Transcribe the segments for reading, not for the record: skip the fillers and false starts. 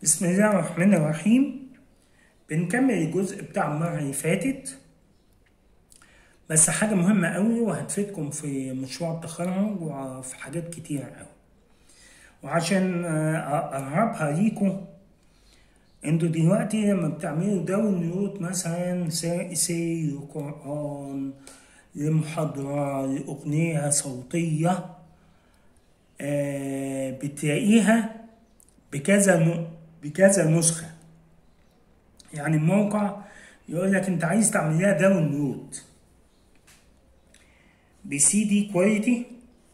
بسم الله الرحمن الرحيم. بنكمل الجزء بتاع المرة اللي فاتت، بس حاجة مهمة قوي وهتفيدكم في مشروع التخرج وفي حاجات كتير قوي. وعشان أقربها ليكم، انتوا دلوقتي لما بتعملوا داونلود مثلا سي قرآن لمحاضرة لأغنية صوتية، بتلاقيها بكذا نسخة. يعني الموقع يقول لك انت عايز تعمل لها داونلود بسي دي كواليتي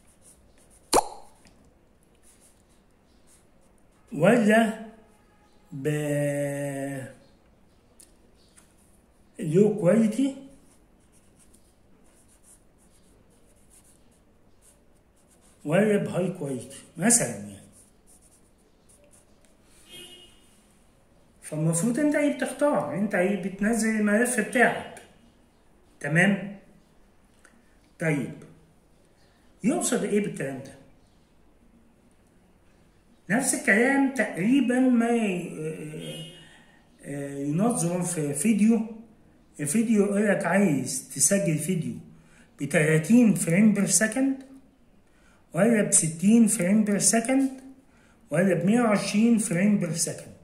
ولا ب لو كواليتي ولا بهاي كواليتي مثلا يعني. فالمفروض انت ايه بتختار، انت ايه بتنزل الملف بتاعك. تمام. طيب يقصد ايه بالكلام ده؟ نفس الكلام تقريبا ما ينظم في الفيديو يقول لك عايز تسجل فيديو ب 30 فريم بير سكند ولا ب 60 فريم بير سكند ولا ب 120 فريم بير سكند.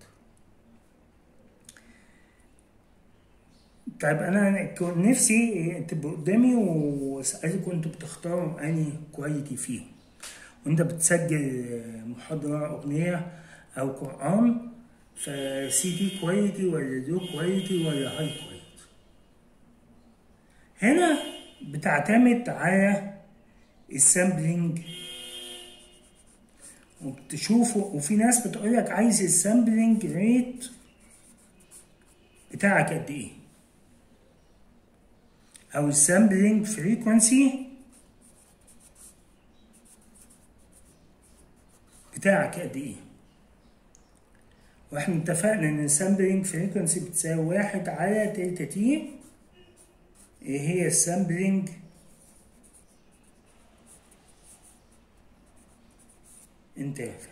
طيب انا كنت نفسي تبقوا قدامي واسالكم انتوا بتختاروا انهي كواليتي فيهم وانت بتسجل محاضرة اغنية او قرآن، فسي دي كواليتي ولا لو كواليتي ولا هاي كواليتي. هنا بتعتمد على السامبلينج وبتشوفه، وفي ناس بتقولك عايز السامبلينج ريت بتاعك قد ايه او السامبلينج فريكونسي بتاعك قد ايه. واحنا اتفقنا ان السامبلينج فريكونسي بتساوي 1 على تلتا تي. ايه هي السامبلينج؟ انترفال.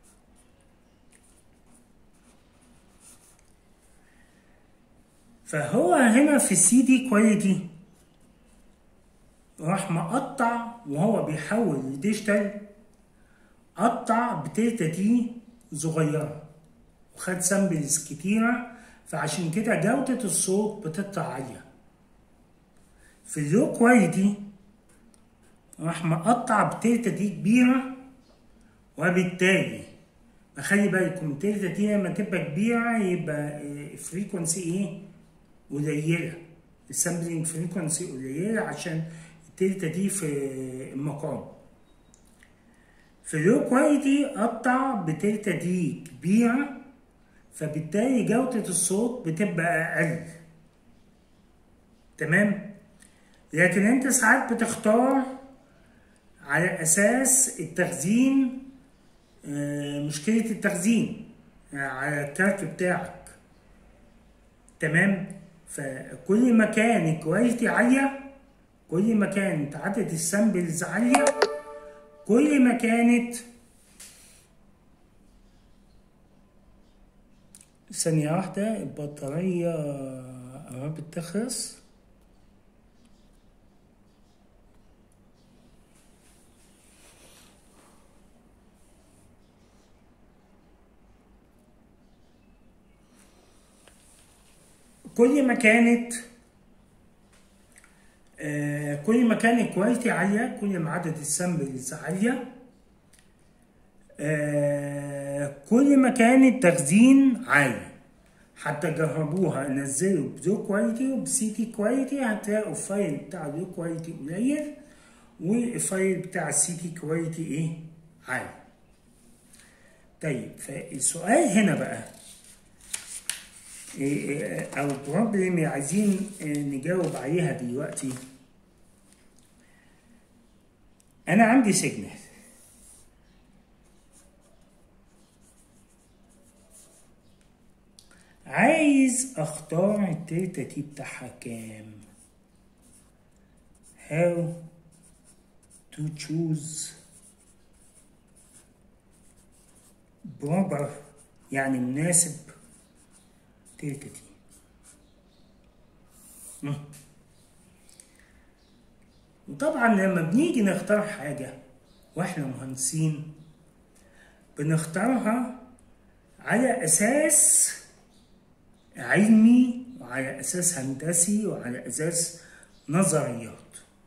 فهو هنا في السي دي كواليتي راح مقطع وهو بيحول لديجيتال، قطع بتلتا تي صغيرة وخد سامبلز كتيرة، فعشان كده جودة الصوت بتطلع عالية. في اللو كواليتي راح مقطع بتلتا تي كبيرة، وبالتالي خلي بالكم تلتا تي لما تبقى كبيرة يبقى فريكونسي ايه؟ قليلة. السامبلينج فريكونسي قليلة عشان التلتا دي في المقام. في اللو كواليتي قطع بتلتا دي كبيرة، فبالتالي جودة الصوت بتبقى أقل. تمام؟ لكن انت ساعات بتختار على أساس التخزين، مشكلة التخزين على الكارت بتاعك. تمام؟ فكل ما كان الكواليتي عالية، كل ما كانت عدد السامبلز عالية، كل ما كانت ثانية واحدة البطارية قربت تخلص. كل ما كانت الكواليتي عالية، كل ما عدد السامبلز عالية، كل ما كان التخزين عالي. حتى جربوها، نزلوا بلو كواليتي وبسي تي كواليتي هتلاقوا الفايل بتاع اللو كواليتي قليل والفايل بتاع السي تي كواليتي ايه؟ عالي. طيب فالسؤال هنا بقى او بروبلم عايزين نجاوب عليها دلوقتي. انا عندي سيجنال عايز اختار التلتا تي بتاعها كام. how to choose proper يعني مناسب تلت تي. وطبعا لما بنيجي نختار حاجة واحنا مهندسين بنختارها على أساس علمي وعلى أساس هندسي وعلى أساس نظريات.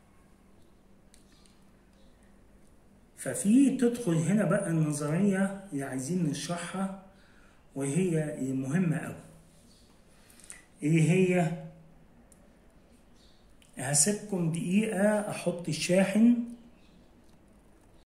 ففي تدخل هنا بقى النظرية اللي عايزين نشرحها وهي المهمة أوي، اللي هي هسيبكم دقيقة أحط الشاحن